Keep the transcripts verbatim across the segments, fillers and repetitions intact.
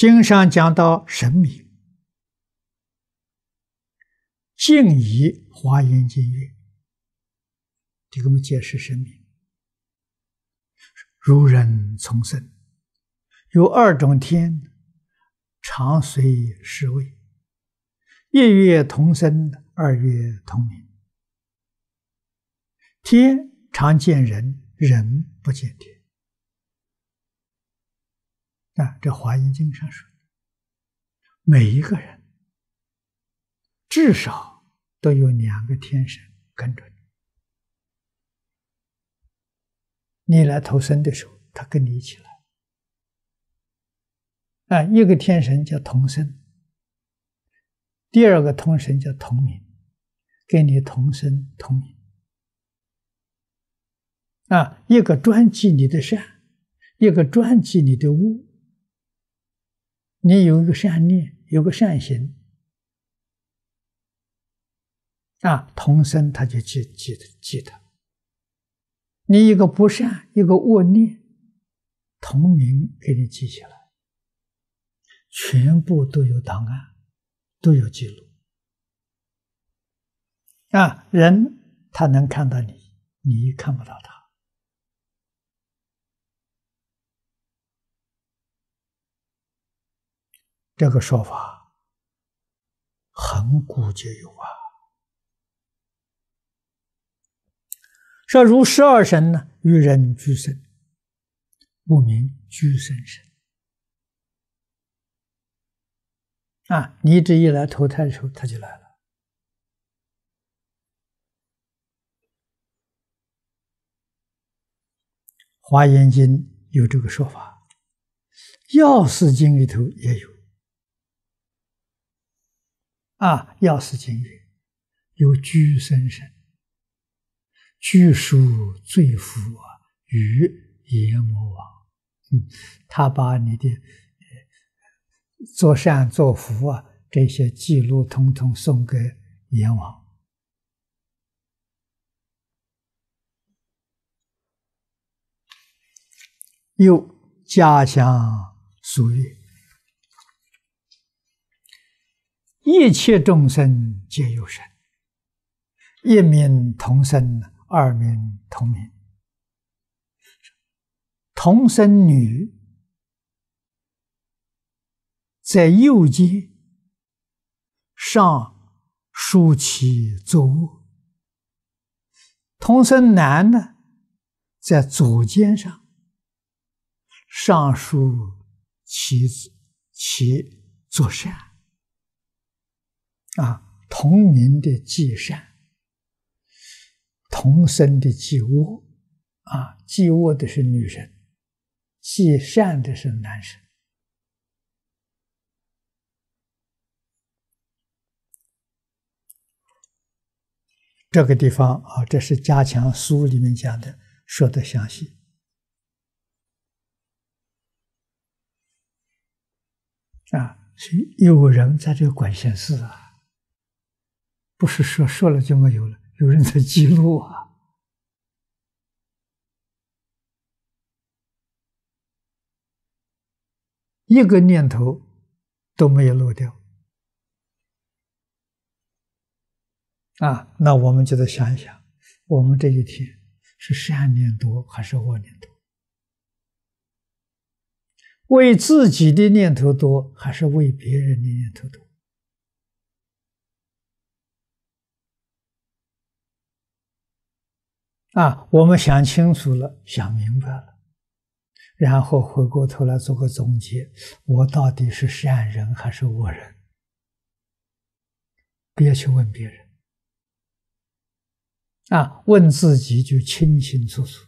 经上讲到神明，敬以华严经曰：这个我们解释神明，如人从生，有二种天，常随侍卫，一月同生，二月同名。天常见人，人不见天。啊，这华严经上说，每一个人至少都有两个天神跟着你。你来投生的时候，他跟你一起来。啊，一个天神叫同生，第二个同神叫同名，跟你同生同名。啊，一个专记你的善，一个专记你的恶。你有一个善念，有个善行，啊，同生他就记记得记得。你一个不善，一个恶念，同名给你记起来，全部都有档案，都有记录。啊，人他能看到你，你看不到他。这个说法很古就有啊。说如十二神呢，与人俱生，故名俱生神。啊，你这一来投胎的时候，他就来了。华严经有这个说法，药师经里头也有。啊，药师经曰：有俱生神，具属罪福啊，与阎魔王。嗯，他把你的呃做善做福啊这些记录统统送给阎王。又加强俗语，一切众生皆有神，一名同生，二名同名。同生女在右肩上竖起作物，同生男呢在左肩上上竖其其作善。啊，同名的记善，同生的记恶。啊，记恶的是女人，记善的是男生。这个地方啊，这是加强书里面讲的，说的详细。啊，所以有人在这个管闲事啊。不是说说了就没有了，有人在记录啊。一个念头都没有漏掉。啊，那我们就得想一想，我们这一天是善念多还是恶念多？为自己的念头多还是为别人的念头多？啊，我们想清楚了，想明白了，然后回过头来做个总结，我到底是善人还是恶人？别去问别人。啊，问自己就清清楚楚。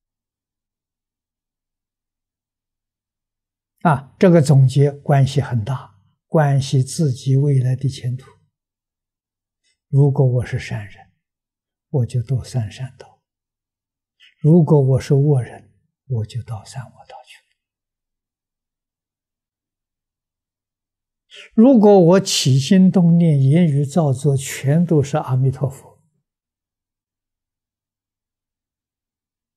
啊，这个总结关系很大，关系自己未来的前途。如果我是善人，我就多三善道。如果我是恶人，我就到三恶道去了。如果我起心动念、言语造作全都是阿弥陀佛，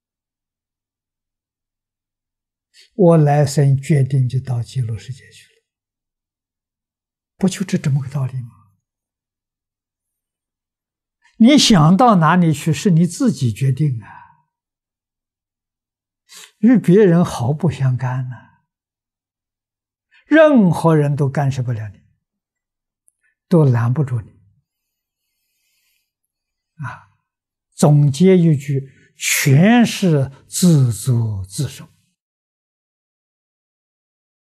我来生决定就到极乐世界去了。 不就这这么个道理吗？你想到哪里去，是你自己决定啊，与别人毫不相干呢、啊，任何人都干涉不了你，都拦不住你。啊，总结一句，全是自作自受。